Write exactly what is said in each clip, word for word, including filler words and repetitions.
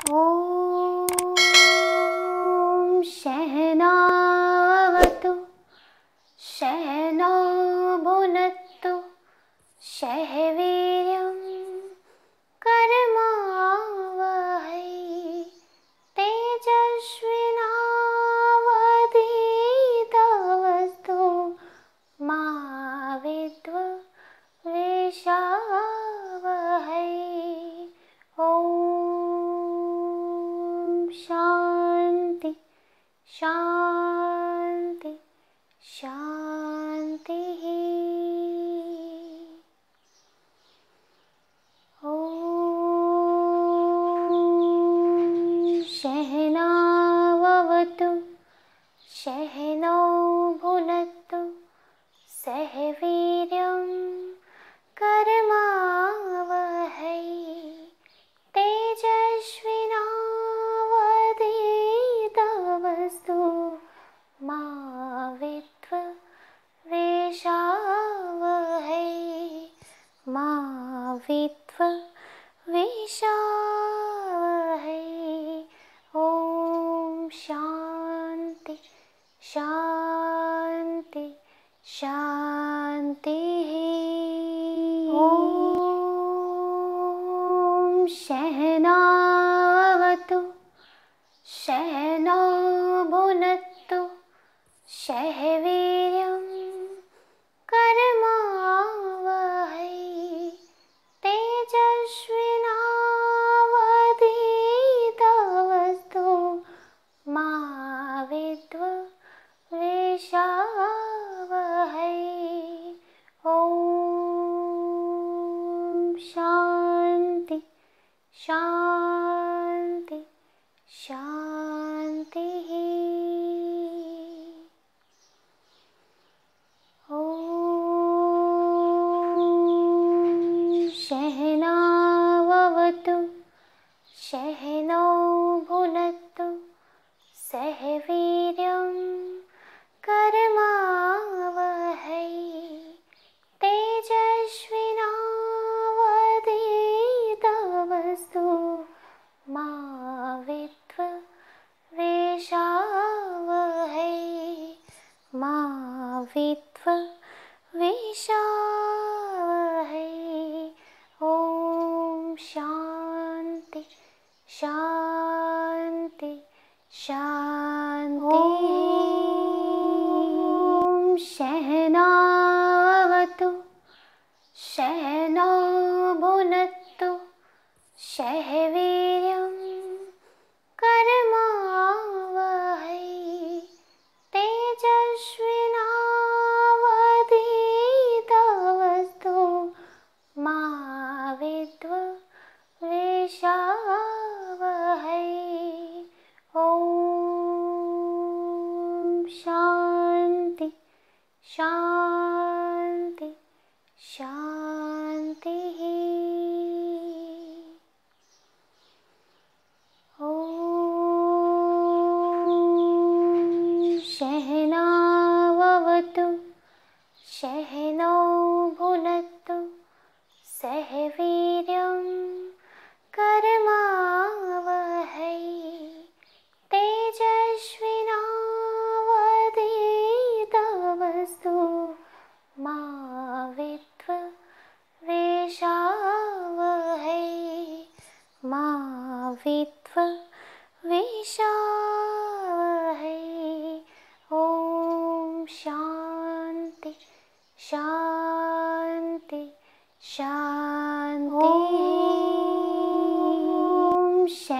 ॐ सहनावतु सहनौ भुनक्तु सह वीर्यं कर्मावहै तेजस्विनावधीतमस्तु मा विद्विषावहै। ॐ शान्ति शान्ति शान्तिः। ॐ सहनावतु सहनौ भुनक्तु सह वीर्यं कर्मावहै तेजस्विनावधीतमस्तु मा विद्विषावहै मा विद्विषावहै। ॐ शान्ति शान्ति शान्तिः। ॐ सहनावतु सहनौ भुनक्तु सह वीर्यं कर्मावहै तेजस्विनावधीतमस्तु मा विद्विषावहै। ॐ शान्ति शान्ति शान्तिः। ॐ सहनावतु सहनौ भुनक्तु सह वीर्यं कर्मावहै तेजस्विनावधीतमस्तु मा विद्विषावहै मा विद्विषावहै। ॐ शान्ति शान्ति शान्तिः। ॐ सहनावतु सहनौ भुनक्तु सह वीर्यं कर्मावहै तेजस्विनावधीतमस्तु मा विद्विषावहै। ॐ शान्ति शान्ति शान्तिः। ॐ सहनावतु सहनौ भुनक्तु सह वीर्यं कर्मावहै तेजस्विनावधीतमस्तु मा विद्विषावहै मा विद्विषावहै। ॐ शान्ति शान्ति शान्तिः। ॐ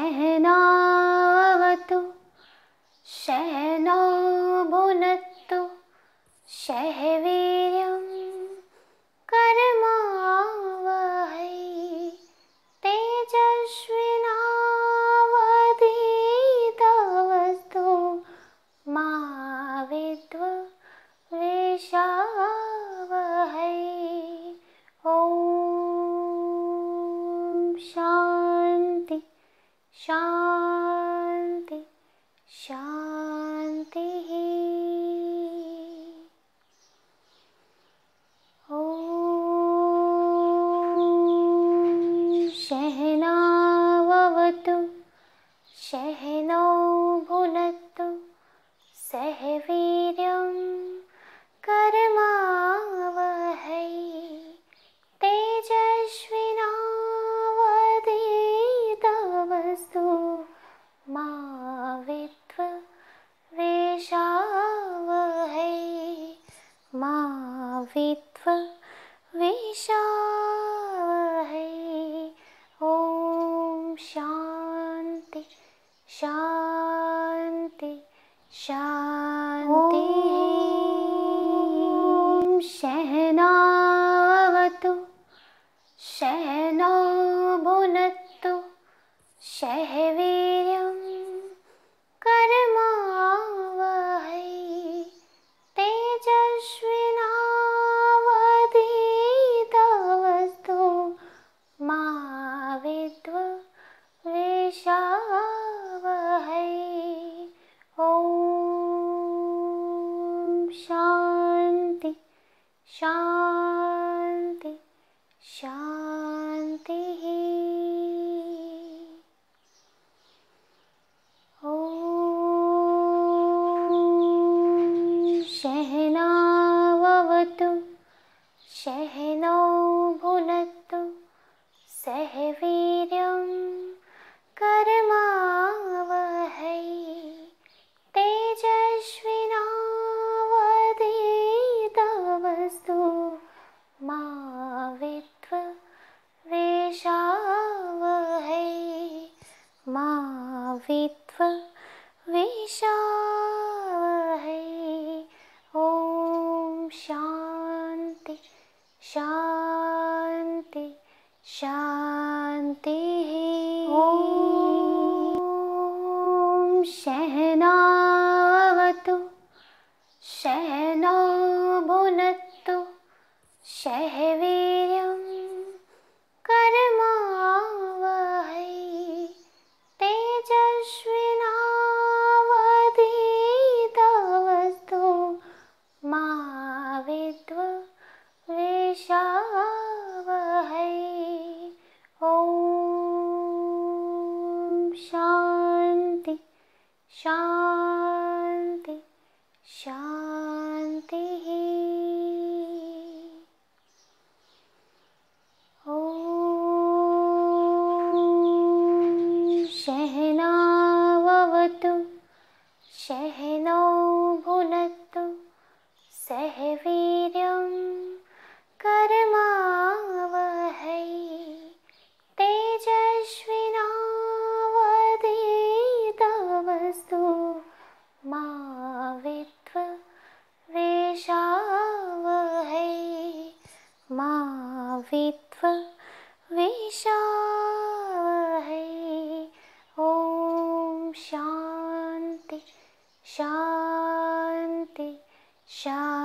सहनावतु सहनौ भुनक्तु सह वीर्यं कर्मावहै तेजस्विनावधीतमस्तु मा विद्विषावहै। ॐ शान्ति शान्ति शान्तिः। ॐ सहनावतु सहनौ भुनक्तु सह वीर्यं कर्मावहै तेजस्विनावधीतमस्तु मा विद्विषावहै मा विद्विषावहै। ॐ शान्ति शान्ति शान्ति। ॐ सहनावतु सहनौ भुनक्तु सह वीर्यं कर्मावहै तेजस्विनावधीतमस्तु मा विद्विषावहै। ॐ शान्ति शान्ति शान्तिः। ॐ सहनावतु सहनौ भुनक्तु सह वीर्यं कर्मावहै तेजस्विनावधीतमस्तु मा विद्विषावहै मा विद्विषावहै। ॐ शान्ति शान्ति शान्तिः। ॐ सहनावतु सहनौ भुनक्तु सह वीर्यं कर्मावहै तेजस्विनावधीतमस्तु मा विद्विषावहै। ॐ शान्ति शान्ति शान्तिः। ॐ सहनावतु सहनौ भुनक्तु सह वीर्यं कर्मावहै तेजस्विनावधीतमस्तु मा विद्विषावहै मा विद्विषावहै। ॐ शान्ति शान्ति शान्ति।